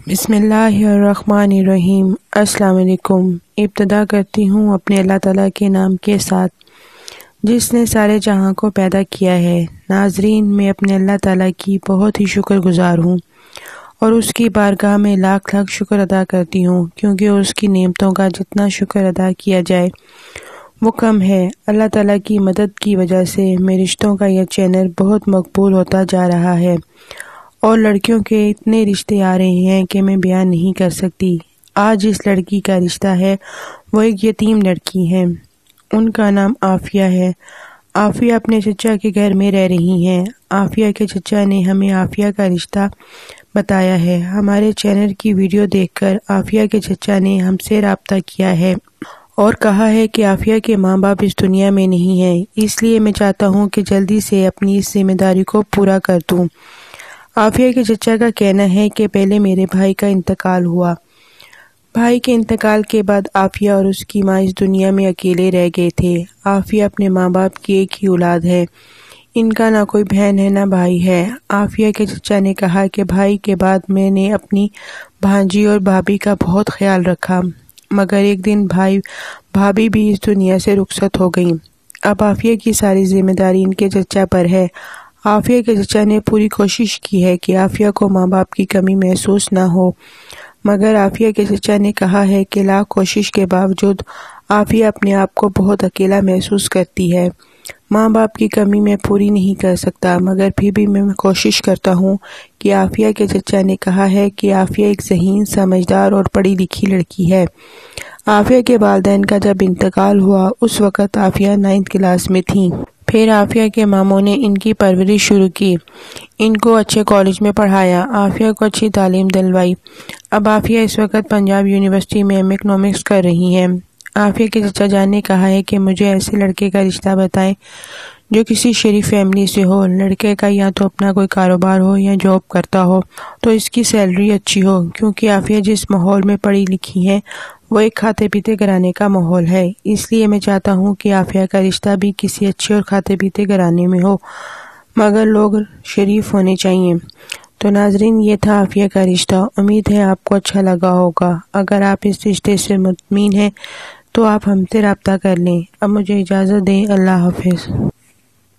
بسم اللہ الرحمن الرحیم۔ السلام علیکم۔ ابتدا کرتی ہوں اپنے اللہ تعالیٰ کے نام کے ساتھ جس نے سارے جہاں کو پیدا کیا ہے۔ ناظرین، میں اپنے اللہ تعالیٰ کی بہت ہی شکر گزار ہوں اور اس کی بارگاہ میں لاکھ لاکھ شکر ادا کرتی ہوں، کیونکہ اس کی نعمتوں کا جتنا شکر ادا کیا جائے وہ کم ہے۔ اللہ تعالیٰ کی مدد کی وجہ سے میرے رشتوں کا یہ چینل بہت مقبول ہوتا جا رہا ہے اور لڑکیوں کے اتنے رشتے آ رہے ہیں کہ میں بیان نہیں کر سکتی۔ آج جس لڑکی کا رشتہ ہے وہ ایک یتیم لڑکی ہے۔ ان کا نام عافیہ ہے۔ عافیہ اپنے چچا کے گھر میں رہ رہی ہیں۔ عافیہ کے چچا نے ہمیں عافیہ کا رشتہ بتایا ہے۔ ہمارے چینل کی ویڈیو دیکھ کر عافیہ کے چچا نے ہم سے رابطہ کیا ہے اور کہا ہے کہ عافیہ کے ماں باپ اس دنیا میں نہیں ہیں، اس لیے میں چاہتا ہوں کہ جلدی سے اپنی اس ذمہ داری کو پورا کر دوں۔ عافیہ کے چچا کا کہنا ہے کہ پہلے میرے بھائی کا انتقال ہوا۔ بھائی کے انتقال کے بعد عافیہ اور اس کی ماں اس دنیا میں اکیلے رہ گئے تھے۔ عافیہ اپنے ماں باپ کی ایک ہی اولاد ہے۔ ان کا نہ کوئی بہن ہے نہ بھائی ہے۔ عافیہ کے چچا نے کہا کہ بھائی کے بعد میں نے اپنی بھانجی اور بھابھی کا بہت خیال رکھا، مگر ایک دن بھابھی بھی اس دنیا سے رخصت ہو گئیں۔ اب عافیہ کی ساری ذمہ داری ان کے چچا پر ہے۔ عافیہ کے چچا نے پوری کوشش کی ہے کہ عافیہ کو ماں باپ کی کمی محسوس نہ ہو، مگر عافیہ کے چچا نے کہا ہے کہ لاکھ کوشش کے باوجود عافیہ اپنے آپ کو بہت اکیلا محسوس کرتی ہے۔ ماں باپ کی کمی میں پوری نہیں کر سکتا، مگر پھر بھی میں کوشش کرتا ہوں کہ عافیہ کے چچا نے کہا ہے کہ عافیہ ایک ذہین، سمجھدار اور پڑھی لکھی لڑکی ہے۔ عافیہ کے والدین کا جب انتقال ہوا اس وقت عافیہ 9th کلاس میں تھیں۔ پھر عافیہ کے ماموں نے ان کی پرورش شروع کی، ان کو اچھے کالج میں پڑھایا، عافیہ کو اچھی تعلیم دلوائی۔ اب عافیہ اس وقت پنجاب یونیورسٹی میں اکنامکس کر رہی ہیں۔ عافیہ کے چچا جان نے کہا ہے کہ مجھے ایسے لڑکے کا رشتہ بتائیں جو کسی شریف فیملی سے ہو، لڑکے کا یا تو اپنا کوئی کاروبار ہو یا جاب کرتا ہو تو اس کی سیلری اچھی ہو، کیونکہ عافیہ جس ماحول میں پڑھی لکھی ہے وہ ایک کھاتے پیتے گھرانے کا ماحول ہے، اس لیے میں چاہتا ہوں کہ عافیہ کا رشتہ بھی کسی اچھے اور کھاتے پیتے گھرانے میں ہو، مگر لوگ شریف ہونے چاہیے۔ تو ناظرین، یہ تھا عافیہ کا رشتہ۔ امید ہے آپ کو اچھا لگا ہوگا۔ اگر آپ اس رشتے سے مطمئن ہیں تو آپ ہم سے رابطہ کر لیں۔ اب مجھے اجازت دیں۔ اللہ حافظ۔